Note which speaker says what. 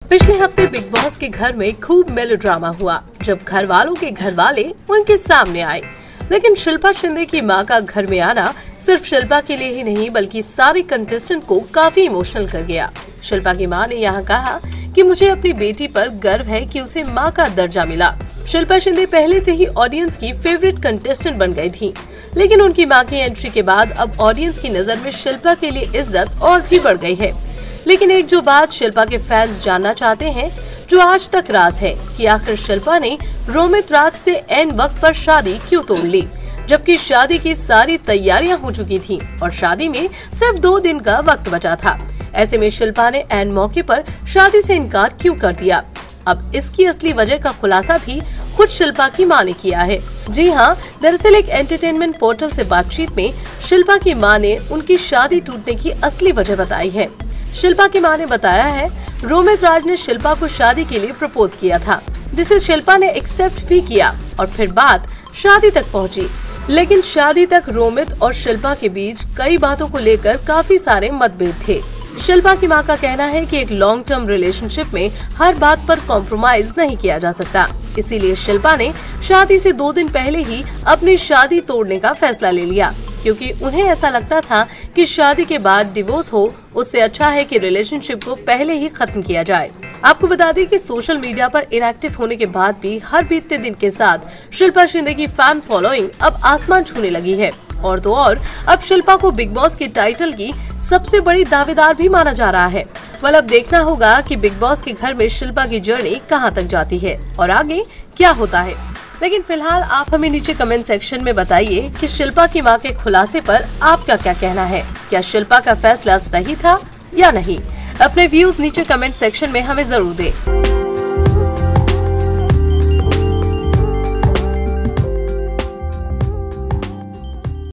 Speaker 1: पिछले हफ्ते big boss के घर में खूब मेलोड्रामा हुआ जब घर वालों के घर वाले उनके सामने आए। लेकिन शिल्पा शिंदे की मां का घर में आना सिर्फ शिल्पा के लिए ही नहीं बल्कि सारे कंटेस्टेंट को काफी इमोशनल कर गया। शिल्पा की मां ने यहाँ कहा कि मुझे अपनी बेटी पर गर्व है कि उसे मां का दर्जा मिला। शिल्पा शिंदे पहले से ही ऑडियंस की फेवरेट कंटेस्टेंट बन गई थी, लेकिन उनकी मां की एंट्री के बाद अब ऑडियंस की नजर में शिल्पा के लिए इज्जत और भी बढ़ गई है। लेकिन एक जो बात शिल्पा के फैंस जानना चाहते हैं, जो आज तक राज है कि आखिर शिल्पा ने रोमित राज से एन वक्त पर शादी क्यों तोड़ ली, जबकि शादी की सारी तैयारियां हो चुकी थीं और शादी में सिर्फ 2 दिन का वक्त बचा था। ऐसे में शिल्पा ने एन मौके पर शादी से इनकार क्यों कर दिया? अब इसकी असली वजह का खुलासा भी खुद शिल्पा की मां ने किया है। जी हाँ, दरअसल एक एंटरटेनमेंट पोर्टल से बातचीत में शिल्पा की मां ने उनकी शादी टूटने की असली वजह बताई है। शिल्पा की मां ने बताया है, रोमित राज ने शिल्पा को शादी के लिए प्रपोज किया था, जिसे शिल्पा ने एक्सेप्ट भी किया और फिर बात शादी तक पहुंची। लेकिन शादी तक रोमित और शिल्पा के बीच कई बातों को लेकर काफी सारे मतभेद थे। शिल्पा की मां का कहना है कि एक लॉन्ग टर्म रिलेशनशिप में हर बात पर कॉम्प्रोमाइज नहीं किया जा सकता, इसीलिए शिल्पा ने शादी से 2 दिन पहले ही अपनी शादी तोड़ने का फैसला ले लिया, क्योंकि उन्हें ऐसा लगता था कि शादी के बाद डिवोर्स हो उससे अच्छा है कि रिलेशनशिप को पहले ही खत्म किया जाए। आपको बता दें कि सोशल मीडिया पर इनएक्टिव होने के बाद भी हर बीतते दिन के साथ शिल्पा शिंदे की फैन फॉलोइंग अब आसमान छूने लगी है। और तो और अब शिल्पा को बिग बॉस के टाइटल की सबसे बड़ी दावेदार भी माना जा रहा है। well, अब देखना होगा कि बिग बॉस के घर में शिल्पा की जर्नी कहां तक जाती है और आगे क्या होता है। लेकिन फिलहाल आप हमें नीचे कमेंट सेक्शन में बताइए कि शिल्पा की मां के खुलासे पर आपका क्या कहना है। क्या शिल्पा का फैसला सही था या नहीं? अपने व्यूज नीचे कमेंट सेक्शन में हमें जरूर दें।